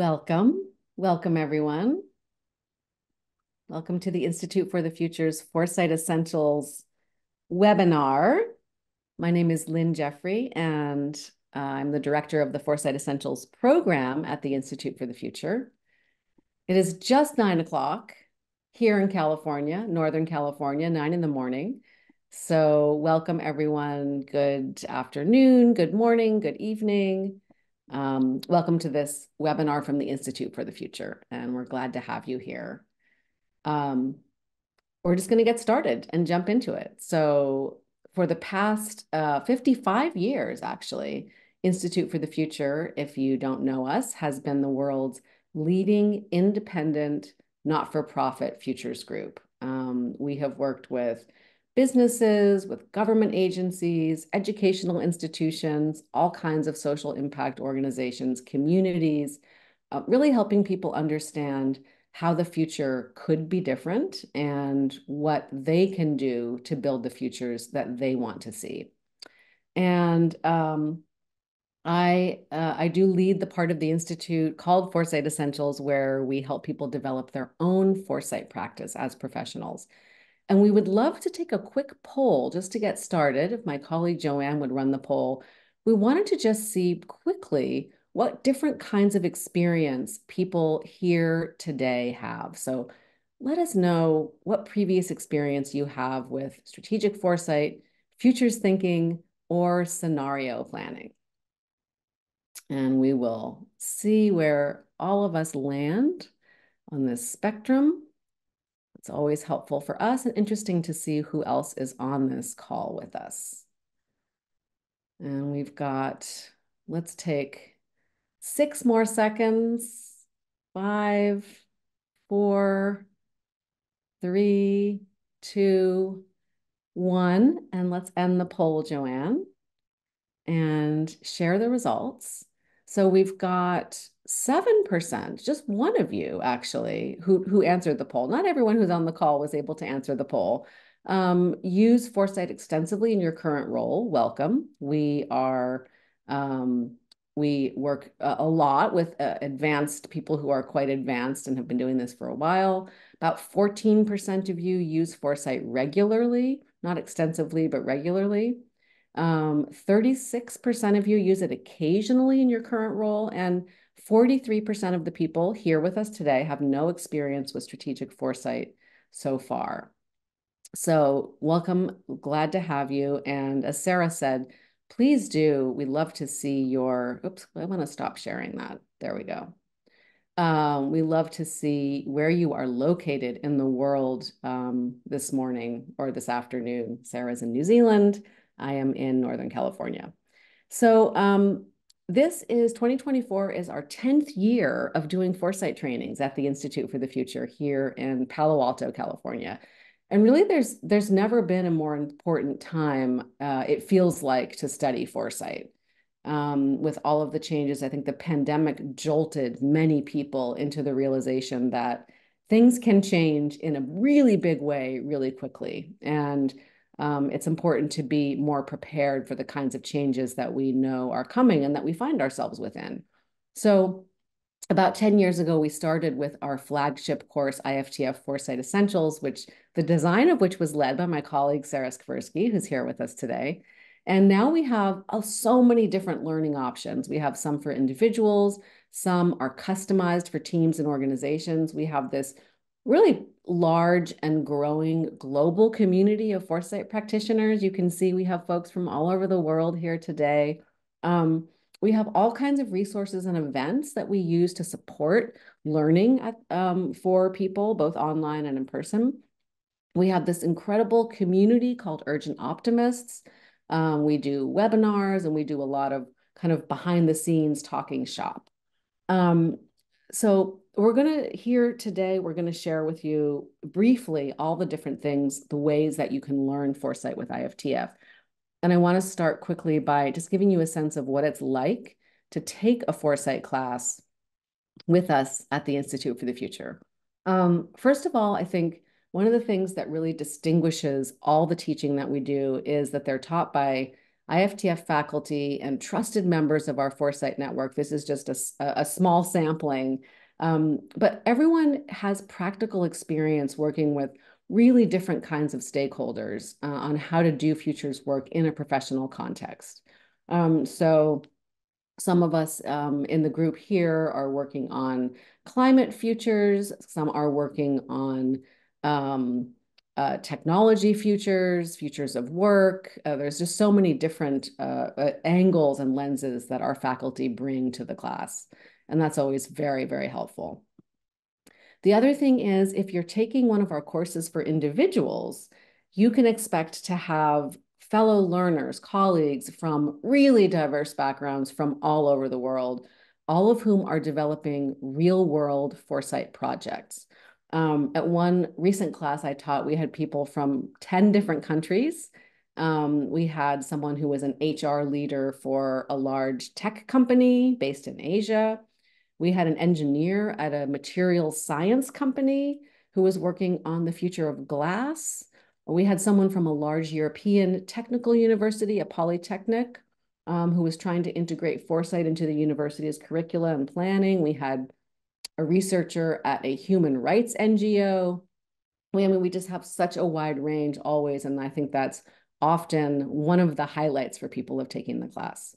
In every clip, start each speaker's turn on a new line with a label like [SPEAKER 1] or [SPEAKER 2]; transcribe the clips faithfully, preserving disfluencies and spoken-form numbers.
[SPEAKER 1] Welcome. Welcome, everyone. Welcome to the Institute for the Future's Foresight Essentials webinar. My name is Lynn Jeffrey, and uh, I'm the director of the Foresight Essentials program at the Institute for the Future. It is just nine o'clock here in California, Northern California, nine in the morning. So welcome, everyone. Good afternoon, good morning, good evening. Um, welcome to this webinar from the Institute for the Future, and we're glad to have you here. Um, we're just going to get started and jump into it. So for the past uh, fifty-five years, actually, Institute for the Future, if you don't know us, has been the world's leading independent, not-for-profit futures group. Um, we have worked with businesses, with government agencies, educational institutions, all kinds of social impact organizations, communities, uh, really helping people understand how the future could be different and what they can do to build the futures that they want to see. And um, I, uh, I do lead the part of the Institute called Foresight Essentials, where we help people develop their own foresight practice as professionals. And we would love to take a quick poll just to get started. If my colleague Joanne would run the poll, we wanted to just see quickly what different kinds of experience people here today have. So let us know what previous experience you have with strategic foresight, futures thinking, or scenario planning. And we will see where all of us land on this spectrum. It's always helpful for us and interesting to see who else is on this call with us. And we've got, let's take six more seconds. Five, four, three, two, one. And let's end the poll, Joanne, and share the results. So we've got seven percent, just one of you actually, who, who answered the poll. Not everyone who's on the call was able to answer the poll. Um, use foresight extensively in your current role. Welcome. We are, um, we work a, a lot with uh, advanced people who are quite advanced and have been doing this for a while. About fourteen percent of you use foresight regularly, not extensively, but regularly. Um, thirty-six percent of you use it occasionally in your current role, and forty-three percent of the people here with us today have no experience with strategic foresight so far. So welcome, glad to have you. And as Sarah said, please do, we'd love to see your, oops, I want to stop sharing that. There we go. Um, we love to see where you are located in the world um, this morning or this afternoon. Sarah's in New Zealand. I am in Northern California. So um, this is twenty twenty-four is our tenth year of doing foresight trainings at the Institute for the Future here in Palo Alto, California. And really, there's there's never been a more important time, uh, it feels like, to study foresight. Um, with all of the changes, I think the pandemic jolted many people into the realization that things can change in a really big way really quickly. And um, it's important to be more prepared for the kinds of changes that we know are coming and that we find ourselves within. So about ten years ago, we started with our flagship course, I F T F Foresight Essentials, which the design of which was led by my colleague, Sarah Skversky, who's here with us today. And now we have oh, so many different learning options. We have some for individuals, some are customized for teams and organizations. We have this really large and growing global community of foresight practitioners. You can see we have folks from all over the world here today. Um, we have all kinds of resources and events that we use to support learning at, um, for people, both online and in person. We have this incredible community called Urgent Optimists. Um, we do webinars and we do a lot of kind of behind the scenes talking shop. Um, so we're going to here today, we're going to share with you briefly all the different things, the ways that you can learn foresight with I F T F. And I want to start quickly by just giving you a sense of what it's like to take a foresight class with us at the Institute for the Future. Um, first of all, I think one of the things that really distinguishes all the teaching that we do is that they're taught by I F T F faculty and trusted members of our Foresight network. This is just a, a small sampling, um, but everyone has practical experience working with really different kinds of stakeholders uh, on how to do futures work in a professional context. Um, so some of us um, in the group here are working on climate futures. Some are working on um, uh, technology futures, futures of work. Uh, there's just so many different uh, uh, angles and lenses that our faculty bring to the class. And that's always very, very helpful. The other thing is, if you're taking one of our courses for individuals, you can expect to have fellow learners, colleagues from really diverse backgrounds from all over the world, all of whom are developing real-world foresight projects. Um, at one recent class I taught, we had people from ten different countries. Um, we had someone who was an H R leader for a large tech company based in Asia. We had an engineer at a materials science company who was working on the future of glass. We had someone from a large European technical university, a polytechnic, um, who was trying to integrate foresight into the university's curricula and planning. We had a researcher at a human rights N G O. We, I mean, we just have such a wide range always, and I think that's often one of the highlights for people of taking the class.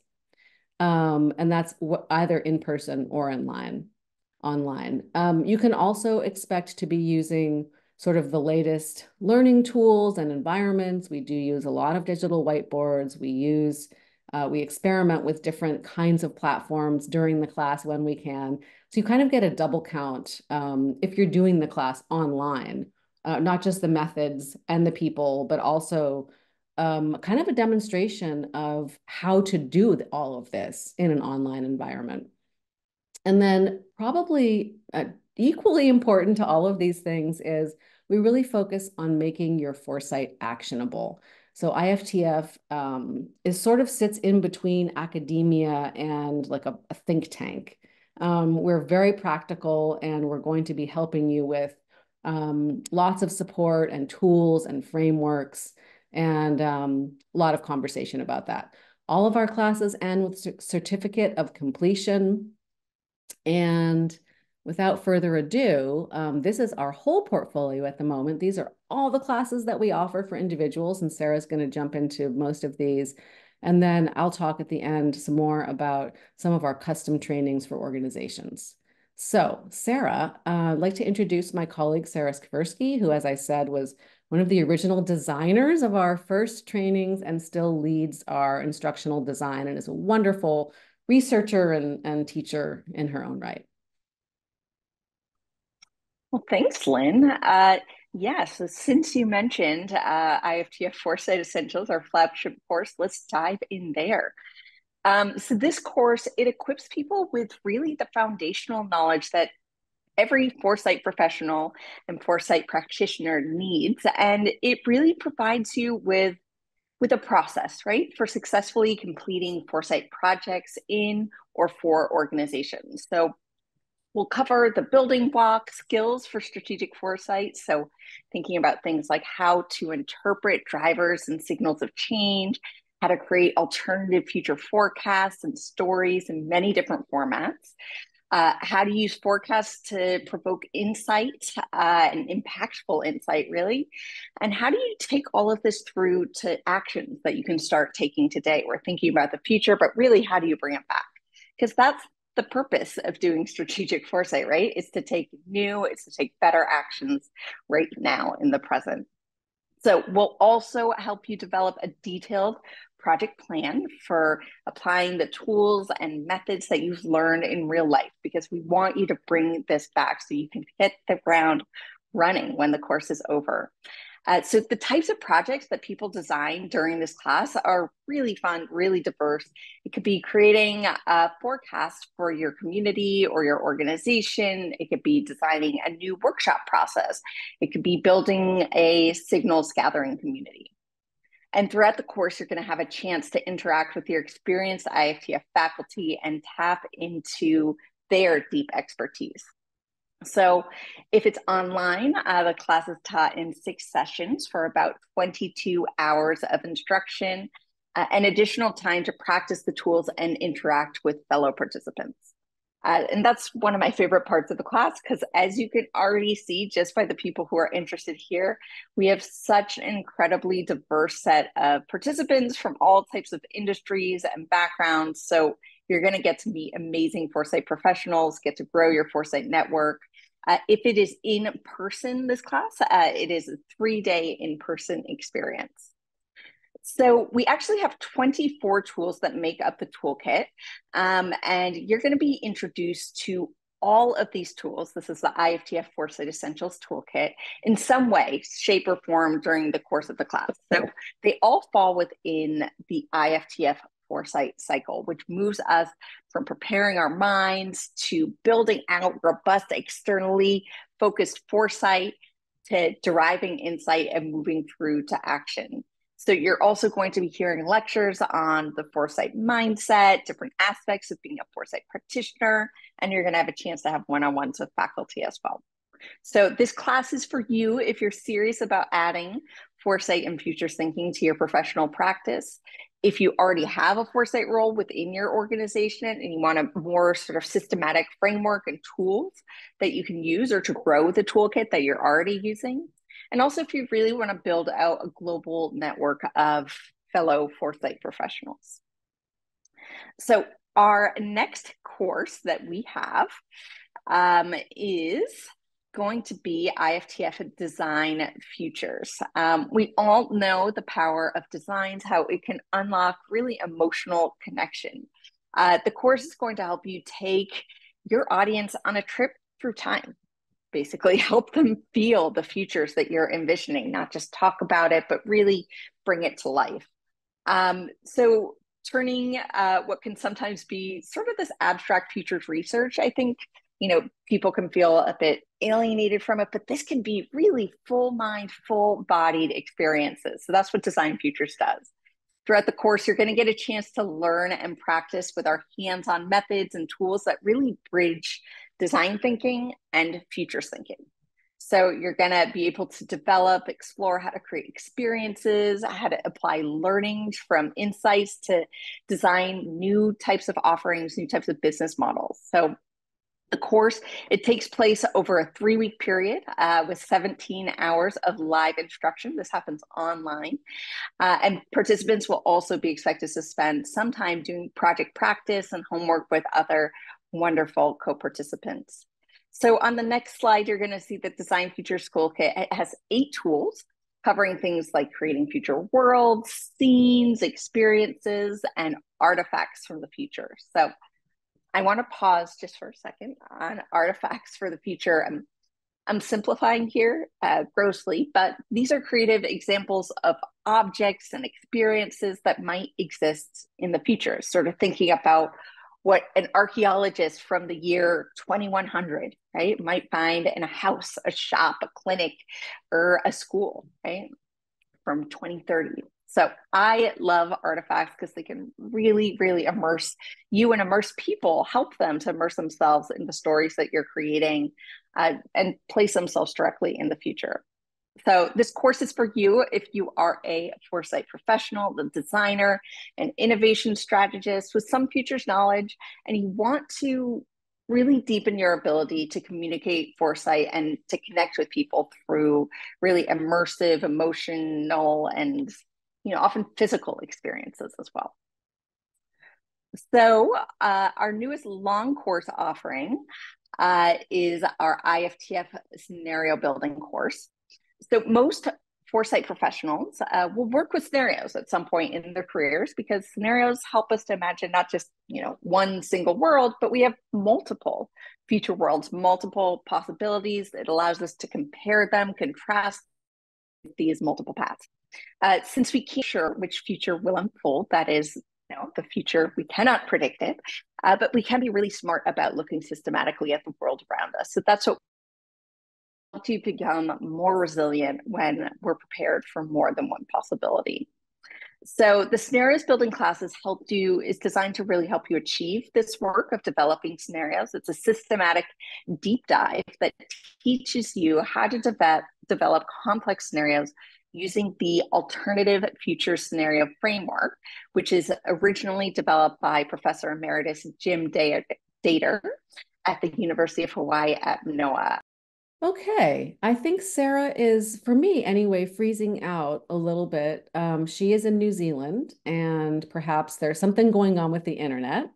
[SPEAKER 1] Um, and that's either in person or online. online. Um, you can also expect to be using sort of the latest learning tools and environments. We do use a lot of digital whiteboards. We use, uh, we experiment with different kinds of platforms during the class when we can. So you kind of get a double count um, if you're doing the class online, uh, not just the methods and the people, but also um, kind of a demonstration of how to do all of this in an online environment. And then probably uh, equally important to all of these things is we really focus on making your foresight actionable. So I F T F um, is sort of sits in between academia and like a, a think tank. Um, we're very practical, and we're going to be helping you with um, lots of support and tools and frameworks, and um, a lot of conversation about that. All of our classes end with certificate of completion. And without further ado, um, this is our whole portfolio at the moment. These are all the classes that we offer for individuals, and Sarah's going to jump into most of these. And then I'll talk at the end some more about some of our custom trainings for organizations. So Sarah, uh, I'd like to introduce my colleague, Sarah Skversky, who, as I said, was one of the original designers of our first trainings and still leads our instructional design and is a wonderful researcher and, and teacher in her own right.
[SPEAKER 2] Well, thanks, Lynn. Uh, yeah, so since you mentioned uh, I F T F Foresight Essentials, our flagship course, let's dive in there. Um, so this course, it equips people with really the foundational knowledge that every foresight professional and foresight practitioner needs. And it really provides you with, with a process, right, for successfully completing foresight projects in or for organizations. So we'll cover the building block skills for strategic foresight. So thinking about things like how to interpret drivers and signals of change, how to create alternative future forecasts and stories in many different formats, uh, how to use forecasts to provoke insight uh, and impactful insight, really, and how do you take all of this through to actions that you can start taking today. We're thinking about the future, but really, how do you bring it back? Because that's the purpose of doing strategic foresight, right? Is to take new, it's to take better actions right now in the present. So we'll also help you develop a detailed project plan for applying the tools and methods that you've learned in real life, because we want you to bring this back so you can hit the ground running when the course is over. Uh, so the types of projects that people design during this class are really fun, really diverse. It could be creating a forecast for your community or your organization. It could be designing a new workshop process. It could be building a signals gathering community. And throughout the course, you're going to have a chance to interact with your experienced I F T F faculty and tap into their deep expertise. So if it's online, uh, the class is taught in six sessions for about twenty-two hours of instruction. uh, and additional time to practice the tools and interact with fellow participants. Uh, and that's one of my favorite parts of the class, because as you can already see just by the people who are interested here, we have such an incredibly diverse set of participants from all types of industries and backgrounds. So you're going to get to meet amazing foresight professionals, get to grow your foresight network. Uh, if it is in person, this class, uh, it is a three-day in-person experience. So we actually have twenty-four tools that make up the toolkit, um, and you're going to be introduced to all of these tools. This is the I F T F Foresight Essentials toolkit in some way, shape, or form during the course of the class. So they all fall within the I F T F Foresight cycle, which moves us from preparing our minds to building out robust, externally focused foresight to deriving insight and moving through to action. So you're also going to be hearing lectures on the foresight mindset, different aspects of being a foresight practitioner, and you're going to have a chance to have one-on-ones with faculty as well. So this class is for you if you're serious about adding foresight and futures thinking to your professional practice. If you already have a foresight role within your organization and you want a more sort of systematic framework and tools that you can use, or to grow the toolkit that you're already using. And also if you really want to build out a global network of fellow foresight professionals. So our next course that we have um, is going to be I F T F Design Futures. Um, we all know the power of designs, how it can unlock really emotional connection. Uh, the course is going to help you take your audience on a trip through time. Basically help them feel the futures that you're envisioning, not just talk about it, but really bring it to life. Um, so turning uh, what can sometimes be sort of this abstract futures research, I think, you know, people can feel a bit alienated from it, but this can be really full mind, full bodied experiences. So that's what Design Futures does. Throughout the course, you're going to get a chance to learn and practice with our hands-on methods and tools that really bridge design thinking and futures thinking. So you're going to be able to develop, explore how to create experiences, how to apply learning from insights to design new types of offerings, new types of business models. So the course, it takes place over a three-week period uh, with seventeen hours of live instruction. This happens online. Uh, and participants will also be expected to spend some time doing project practice and homework with other wonderful co-participants. So on the next slide, you're going to see the Design Futures Toolkit. It has eight tools covering things like creating future worlds, scenes, experiences, and artifacts from the future. So I want to pause just for a second on artifacts for the future. I'm, I'm simplifying here uh, grossly, but these are creative examples of objects and experiences that might exist in the future, sort of thinking about what an archaeologist from the year twenty-one hundred, right, might find in a house, a shop, a clinic, or a school, right, from twenty thirty. So I love artifacts because they can really, really immerse you and immerse people, help them to immerse themselves in the stories that you're creating uh, and place themselves directly in the future. So this course is for you if you are a foresight professional, the designer, an innovation strategist with some futures knowledge, and you want to really deepen your ability to communicate foresight and to connect with people through really immersive, emotional, and you know, often physical experiences as well. So uh, our newest long course offering uh, is our I F T F scenario building course. So most foresight professionals uh, will work with scenarios at some point in their careers because scenarios help us to imagine not just, you know, one single world, but we have multiple future worlds, multiple possibilities. It allows us to compare them, contrast these multiple paths. Uh, since we can't be sure which future will unfold, that is, you know, the future, we cannot predict it, uh, but we can be really smart about looking systematically at the world around us. So that's what to become more resilient when we're prepared for more than one possibility. So the scenarios building classes help you is designed to really help you achieve this work of developing scenarios. It's a systematic deep dive that teaches you how to develop, develop complex scenarios using the Alternative Future Scenario Framework, which is originally developed by Professor Emeritus Jim Dater at the University of Hawaii at Manoa.
[SPEAKER 1] Okay, I think Sarah is, for me anyway, freezing out a little bit. Um, she is in New Zealand, and perhaps there's something going on with the internet.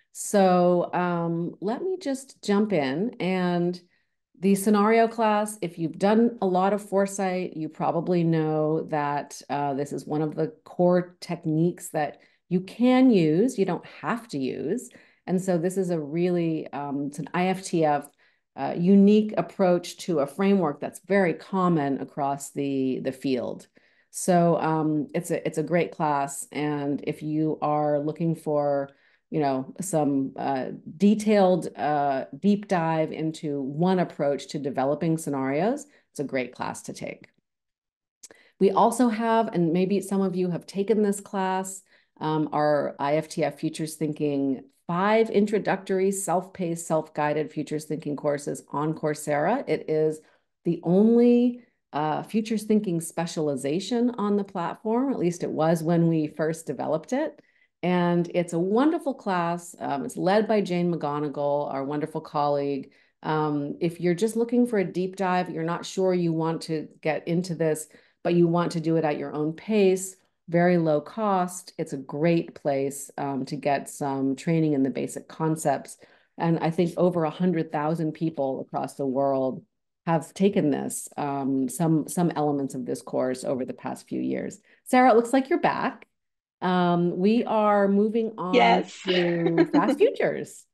[SPEAKER 1] So um, let me just jump in. And the scenario class, if you've done a lot of foresight, you probably know that uh, this is one of the core techniques that you can use. You don't have to use. And so this is a really, um, it's an I F T F uh, unique approach to a framework that's very common across the, the field. So um, it's a, it's a great class. And if you are looking for, you know, some uh, detailed uh, deep dive into one approach to developing scenarios, it's a great class to take. We also have, and maybe some of you have taken this class, um, our I F T F Futures Thinking five introductory self-paced, self-guided futures thinking courses on Coursera. It is the only uh, futures thinking specialization on the platform, at least it was when we first developed it. And it's a wonderful class. Um, it's led by Jane McGonigal, our wonderful colleague. Um, if you're just looking for a deep dive, you're not sure you want to get into this, but you want to do it at your own pace, very low cost. It's a great place um, to get some training in the basic concepts. And I think over one hundred thousand people across the world have taken this, um, some, some elements of this course over the past few years. Sarah, it looks like you're back. Um, we are moving on
[SPEAKER 2] Yes.
[SPEAKER 1] to fast futures.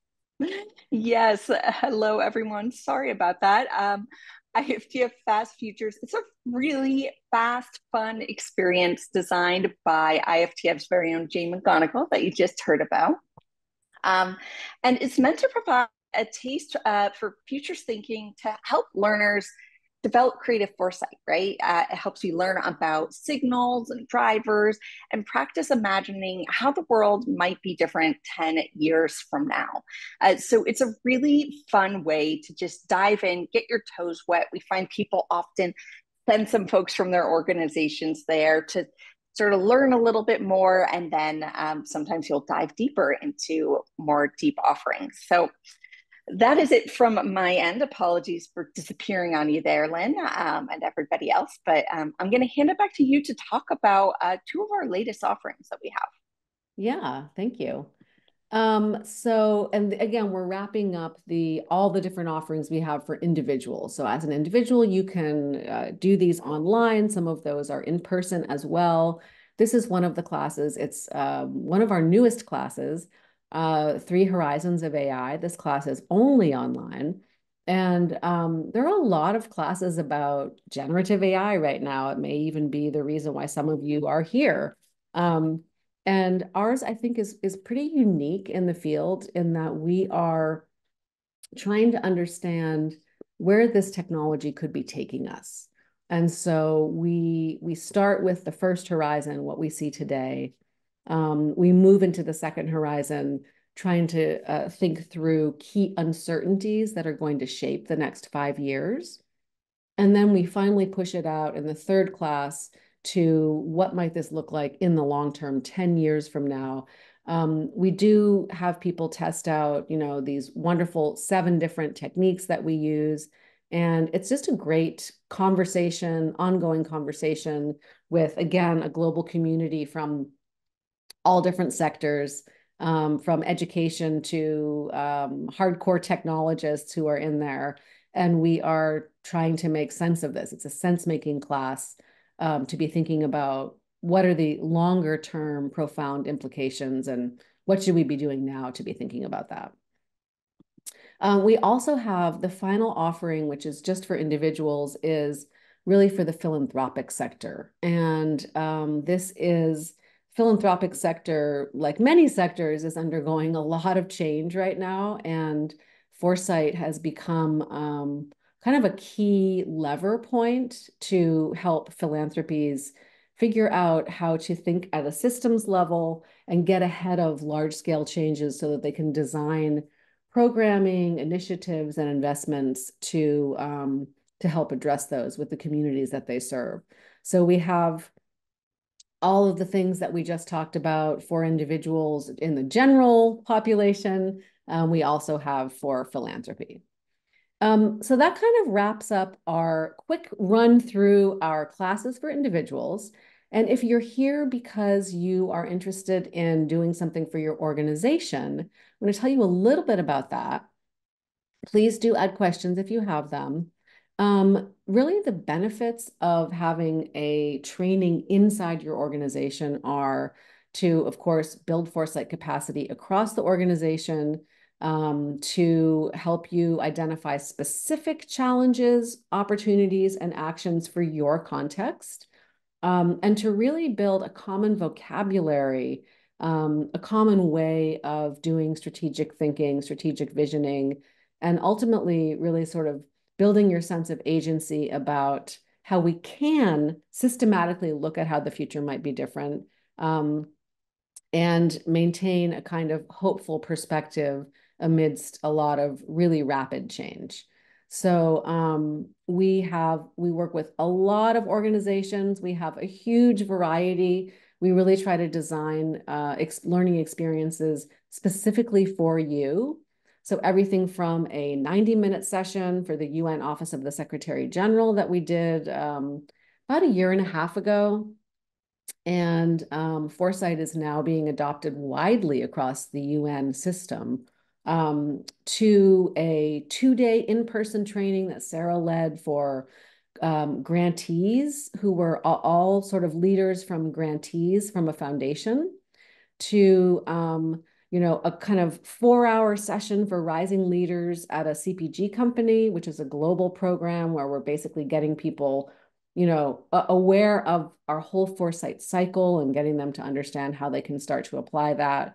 [SPEAKER 2] Yes. Hello, everyone. Sorry about that. Um, I F T F Fast Futures. It's a really fast, fun experience designed by I F T F's very own Jane McGonigal that you just heard about. Um, and it's meant to provide a taste uh, for futures thinking to help learners develop creative foresight, right? Uh, it helps you learn about signals and drivers and practice imagining how the world might be different ten years from now. Uh, so it's a really fun way to just dive in, get your toes wet. We find people often send some folks from their organizations there to sort of learn a little bit more, and then um, sometimes you'll dive deeper into more deep offerings. So that is it from my end. Apologies for disappearing on you there, Lynn, um, and everybody else. But um, I'm going to hand it back to you to talk about uh, two of our latest offerings that we have.
[SPEAKER 1] Yeah, thank you. Um, so, and again, we're wrapping up the all the different offerings we have for individuals. So as an individual, you can uh, do these online. Some of those are in person as well. This is one of the classes. It's um, one of our newest classes, uh, Three Horizons of A I. This class is only online. And um, there are a lot of classes about generative A I right now. It may even be the reason why some of you are here. Um, and ours, I think, is, is pretty unique in the field in that we are trying to understand where this technology could be taking us. And so we, we start with the first horizon, what we see today. Um, we move into the second horizon, trying to uh, think through key uncertainties that are going to shape the next five years. And then we finally push it out in the third class to what might this look like in the long term, ten years from now. Um, we do have people test out, you know, these wonderful seven different techniques that we use. And it's just a great conversation, ongoing conversation with, again, a global community from all different sectors, um, from education to um, hardcore technologists who are in there. And we are trying to make sense of this. It's a sense-making class um, to be thinking about what are the longer term profound implications and what should we be doing now to be thinking about that. Um, we also have the final offering, which is just for individuals, is really for the philanthropic sector. And um, this is philanthropic sector, like many sectors, is undergoing a lot of change right now. And foresight has become um, kind of a key lever point to help philanthropies figure out how to think at a systems level and get ahead of large scale changes so that they can design programming, initiatives, and investments to um, to help address those with the communities that they serve. So we have all of the things that we just talked about for individuals in the general population. Um, we also have for philanthropy. Um, so that kind of wraps up our quick run through our classes for individuals. And if you're here because you are interested in doing something for your organization, I'm going to tell you a little bit about that. Please do add questions if you have them. Um, really, the benefits of having a training inside your organization are to, of course, build foresight capacity across the organization, um, to help you identify specific challenges, opportunities, and actions for your context, um, and to really build a common vocabulary, um, a common way of doing strategic thinking, strategic visioning, and ultimately really sort of building your sense of agency about how we can systematically look at how the future might be different, um, and maintain a kind of hopeful perspective amidst a lot of really rapid change. So um, we have, we work with a lot of organizations. We have a huge variety. We really try to design uh, ex learning experiences specifically for you. So everything from a ninety minute session for the U N Office of the Secretary General that we did um, about a year and a half ago. And um, Foresight is now being adopted widely across the U N system, um, to a two-day in-person training that Sarah led for um, grantees who were all, all sort of leaders from grantees from a foundation, to um, you know, a kind of four-hour session for rising leaders at a C P G company, which is a global program where we're basically getting people, you know, aware of our whole foresight cycle and getting them to understand how they can start to apply that,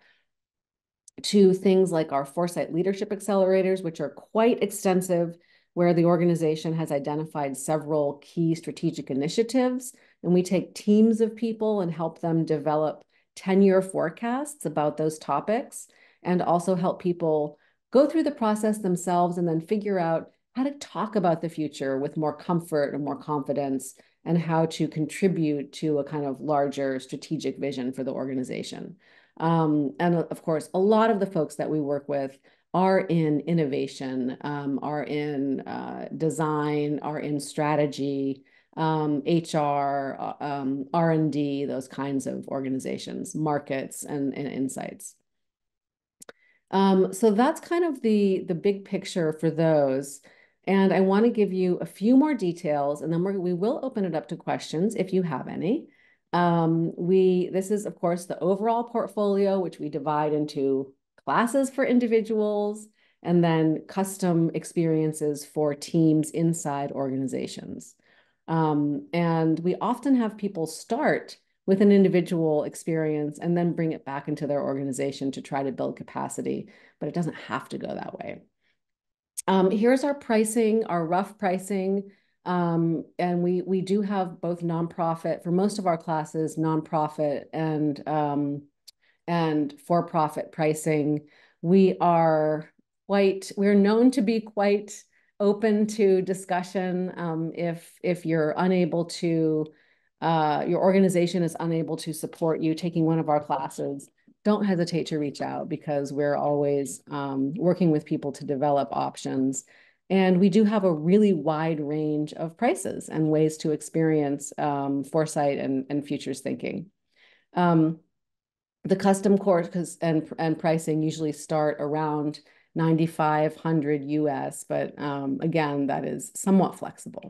[SPEAKER 1] to things like our Foresight Leadership Accelerators, which are quite extensive, where the organization has identified several key strategic initiatives, and we take teams of people and help them develop ten-year forecasts about those topics, and also help people go through the process themselves and then figure out how to talk about the future with more comfort and more confidence, and how to contribute to a kind of larger strategic vision for the organization. Um, and of course, a lot of the folks that we work with are in innovation, um, are in uh, design, are in strategy, um, H R, uh, um, R and D, those kinds of organizations, markets, and, and insights. Um, so that's kind of the, the big picture for those. And I want to give you a few more details, and then we're, we will open it up to questions if you have any. Um, we, this is, of course, the overall portfolio, which we divide into classes for individuals and then custom experiences for teams inside organizations. Um, and we often have people start with an individual experience and then bring it back into their organization to try to build capacity, but it doesn't have to go that way. Um, here's our pricing, our rough pricing. Um, and we, we do have both nonprofit, for most of our classes, nonprofit and, um, and for-profit pricing. We are quite, we're known to be quite open to discussion. Um, if, if you're unable to, uh, your organization is unable to support you taking one of our classes, don't hesitate to reach out, because we're always um, working with people to develop options. And we do have a really wide range of prices and ways to experience um, foresight and, and futures thinking. Um, the custom course and, and pricing usually start around ninety-five hundred U S, but um, again, that is somewhat flexible.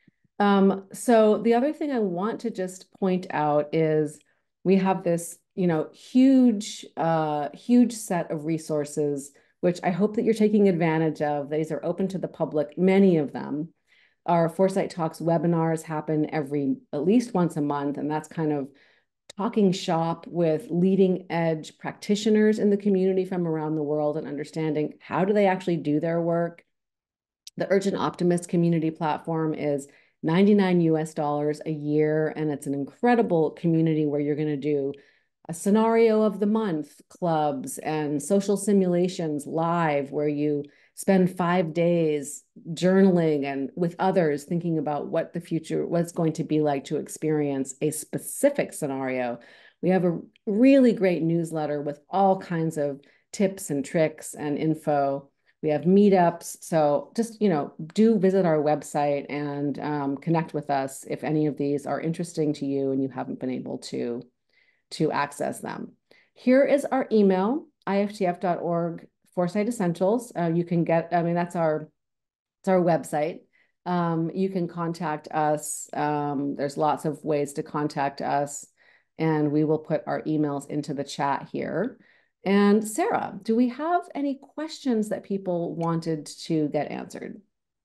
[SPEAKER 1] Um, so the other thing I want to just point out is we have this, you know, huge, uh, huge set of resources, which I hope that you're taking advantage of. These are open to the public, many of them. Our Foresight Talks webinars happen every, at least once a month, and that's kind of talking shop with leading edge practitioners in the community from around the world and understanding how do they actually do their work. The Urgent Optimist community platform is ninety-nine U S dollars a year, and it's an incredible community where you're going to do a scenario of the month clubs and social simulations live, where you spend five days journaling and with others thinking about what the future, what's going to be like to experience a specific scenario. We have a really great newsletter with all kinds of tips and tricks and info. We have meetups. So just, you know, do visit our website and um, connect with us if any of these are interesting to you and you haven't been able to, to access them. Here is our email, I F T F dot org Foresight Essentials. Uh, you can get, I mean, that's our, it's our website. Um, you can contact us. Um, there's lots of ways to contact us, and we will put our emails into the chat here. And Sarah, do we have any questions that people wanted to get answered?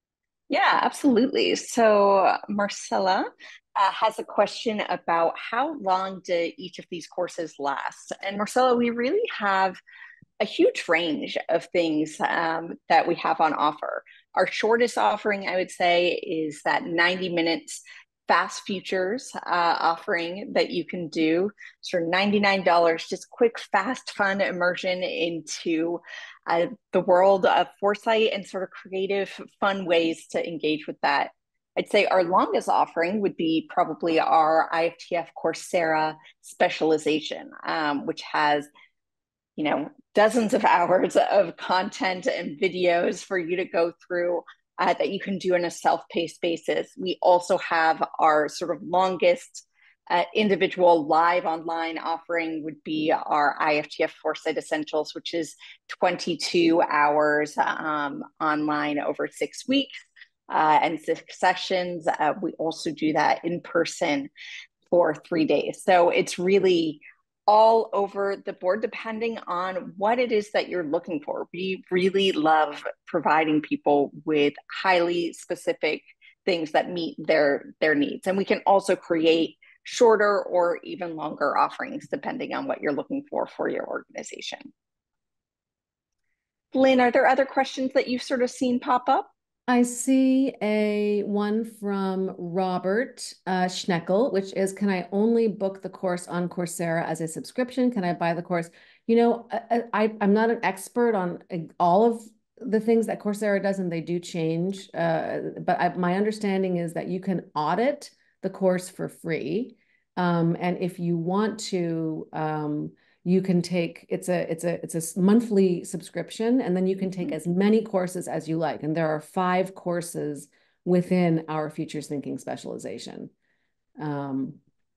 [SPEAKER 2] Yeah, absolutely. So Marcella uh, has a question about how long do each of these courses last? And Marcella, we really have a huge range of things um, that we have on offer. Our shortest offering, I would say, is that ninety minutes fast futures uh, offering that you can do for ninety-nine dollars, just quick, fast, fun immersion into uh, the world of foresight and sort of creative, fun ways to engage with that. I'd say our longest offering would be probably our I F T F Coursera specialization, um, which has you know, dozens of hours of content and videos for you to go through uh, that you can do on a self-paced basis. We also have our sort of longest uh, individual live online offering would be our I F T F Foresight Essentials, which is twenty-two hours um, online over six weeks uh, and six sessions. Uh, we also do that in person for three days. So it's really all over the board, depending on what it is that you're looking for. We really love providing people with highly specific things that meet their, their needs. And we can also create shorter or even longer offerings, depending on what you're looking for for your organization. Lynn, are there other questions that you've sort of seen pop up?
[SPEAKER 1] I see a one from Robert uh, Schneckel, which is, can I only book the course on Coursera as a subscription? Can I buy the course? You know, I, I, I'm not an expert on all of the things that Coursera does, and they do change. Uh, but I, my understanding is that you can audit the course for free. Um, and if you want to, um, you can take it's a it's a it's a monthly subscription, and then you can take as many courses as you like, and there are five courses within our futures thinking specialization. um,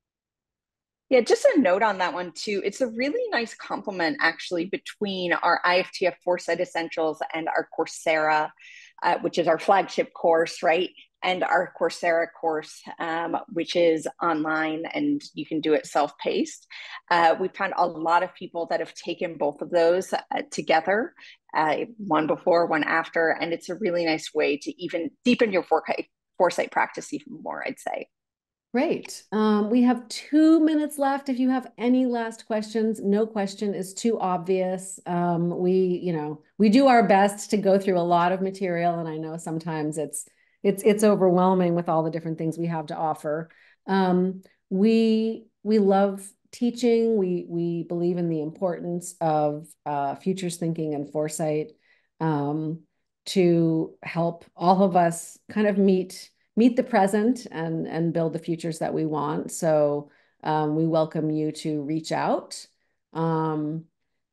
[SPEAKER 2] Yeah, just a note on that one too. It's a really nice complement actually between our I F T F Foresight Essentials and our Coursera, uh, which is our flagship course, right? And our Coursera course, um, which is online and you can do it self-paced. Uh, we found a lot of people that have taken both of those uh, together, uh, one before, one after, and it's a really nice way to even deepen your foresight practice even more, I'd say.
[SPEAKER 1] Great. Um, we have two minutes left. If you have any last questions, no question is too obvious. Um, we, you know, we do our best to go through a lot of material, and I know sometimes it's it's it's overwhelming with all the different things we have to offer. Um, we we love teaching. We we believe in the importance of uh, futures thinking and foresight um, to help all of us kind of meet meet the present and and build the futures that we want. So um, we welcome you to reach out. Um,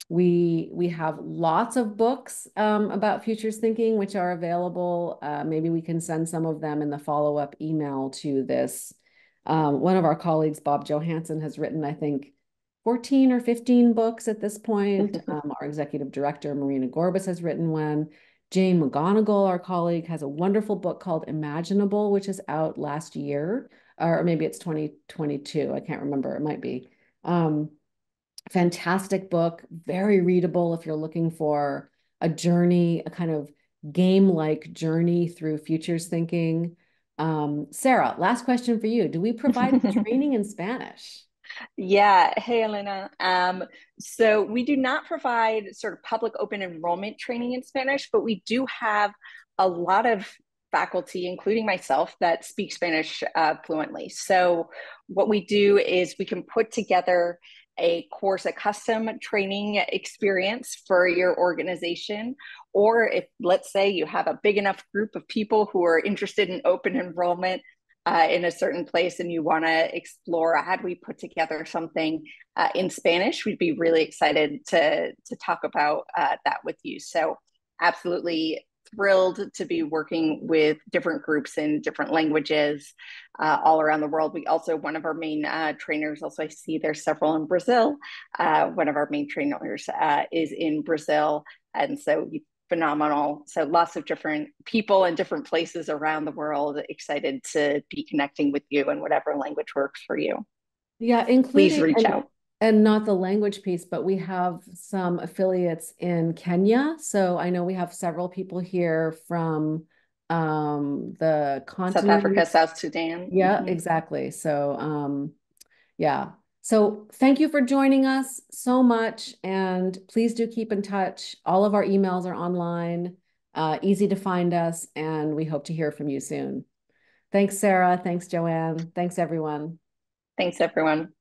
[SPEAKER 1] we we have lots of books um, about futures thinking, which are available. Uh, maybe we can send some of them in the follow-up email to this. Um, one of our colleagues, Bob Johansson, has written, I think, fourteen or fifteen books at this point. Um, our executive director, Marina Gorbis, has written one. Jane McGonigal, our colleague, has a wonderful book called Imaginable, which is out last year, or maybe it's twenty twenty-two. I can't remember. It might be. Um, fantastic book, very readable if you're looking for a journey, a kind of game-like journey through futures thinking. Um, Sarah, last question for you. Do we provide training in Spanish?
[SPEAKER 2] Yeah. Hey, Elena. Um, so we do not provide sort of public open enrollment training in Spanish, but we do have a lot of faculty, including myself, that speak Spanish uh, fluently. So what we do is we can put together a course, a custom training experience for your organization, or if, let's say, you have a big enough group of people who are interested in open enrollment uh, in a certain place and you want to explore how do we put together something uh, in Spanish, we'd be really excited to, to talk about uh, that with you. So absolutely thrilled to be working with different groups in different languages uh, all around the world. We also, one of our main uh, trainers, also I see there's several in Brazil. Uh, one of our main trainers uh, is in Brazil. And so phenomenal. So lots of different people in different places around the world, excited to be connecting with you in whatever language works for you.
[SPEAKER 1] Yeah,
[SPEAKER 2] Please
[SPEAKER 1] including
[SPEAKER 2] reach
[SPEAKER 1] and,
[SPEAKER 2] out.
[SPEAKER 1] and not the language piece, but we have some affiliates in Kenya. So I know we have several people here from um, the
[SPEAKER 2] South Africa,
[SPEAKER 1] continent.
[SPEAKER 2] South Sudan.
[SPEAKER 1] Yeah,
[SPEAKER 2] Mm-hmm.
[SPEAKER 1] exactly. So um, yeah. So thank you for joining us so much. And please do keep in touch. All of our emails are online, uh, easy to find us, and we hope to hear from you soon. Thanks, Sarah. Thanks, Joanne. Thanks, everyone.
[SPEAKER 2] Thanks, everyone.